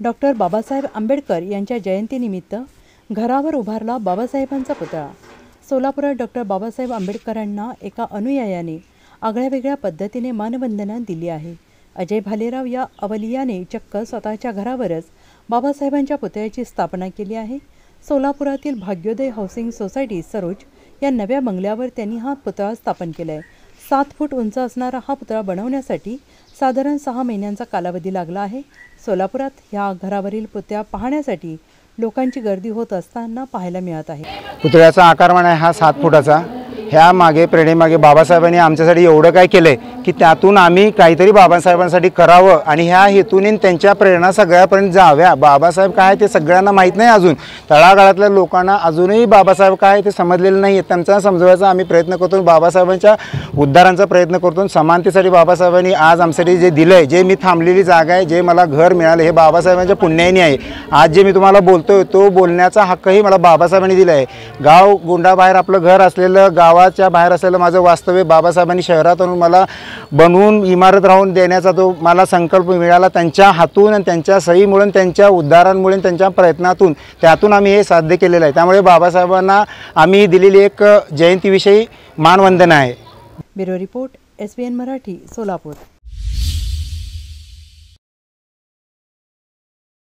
Doctor Babasaheb Ambedkar यांच्या जयंतीनिमित्त घरावर उभारला बाबासाहेबांचा पुतळा। सोलापुरात डॉक्टर बाबासाहेब आंबेडकरांना एका अनुयायाने आगळ्यावेगळ्या पद्धतीने मानवंदना दिली आहे। अजय भालेराव या अवलियाने चक्क स्वतःच्या घरावरच बाबासाहेबांच्या पुतळ्याची स्थापना केली आहे। सोलापुरातील भाग्योदय हाऊसिंग सोसायटी सरोज या नव्या बंगल्यावर त्यांनी हा पुतळा स्थापन केला आहे। 7 फूट उंच असणारा हा पुतळा बनवण्यासाठी साधारण 6 महिन्यांचा कालावधी लागला आहे। सोलापुरात ह्या घरावरील पुतळा पाहण्यासाठी लोकांची गर्दी होत असताना पाहायला मिळत आहे। पुतळ्याचा आकारमान आहे हा 7 फुटाचा। ह्या मागे प्रेरणेमागे बाबासाहेबांनी आमच्यासाठी एवढं काय केलंय की त्यातून आम्ही काहीतरी बाबासाहेबांसाठी करावं आणि ह्या हेतूने त्यांच्या प्रेरणा सगळ्यापर्यंत जाव्या। बाबासाहेब काय ते सगळ्यांना माहीत नाही, अजून तळागाळातल्या लोकांना अजूनही बाबासाहेब काय ते समजलेलं नाही। त्यांचा समजवायचा आम्ही प्रयत्न करतो, बाबासाहेबांच्या उद्धारांचा प्रयत्न करतो। समानतेसाठी बाबासाहेबांनी आज आमच्यासाठी जे दिलंय, जे मी थांबलेली जागा आहे, जे मला घर मिळालं, हे बाबासाहेबांच्या पुण्याने आहे। आज जे मी तुम्हाला बोलतोय तो बोलण्याचा हक्कही मला बाबासाहेबांनी दिला आहे। गाव गोंडाबाहेर आपलं घर असलेलं, गावाच्या बाहेर असलेलं माझं वास्तव्य बाबासाहेबांनी शहरात आणून मला बनवून इमारत राहून देण्याचा तो मला संकल्प मिळाला। त्यांच्या हातून आणि त्यांच्या सहीमुळे, त्यांच्या उद्धारांमुळे, त्यांच्या प्रयत्नातून त्यातून आम्ही हे साध्य केलेलं आहे। त्यामुळे बाबासाहेबांना आम्ही दिलेली एक जयंतीविषयी मानवंदना आहे। Bureau report SBN Marathi, Solapur.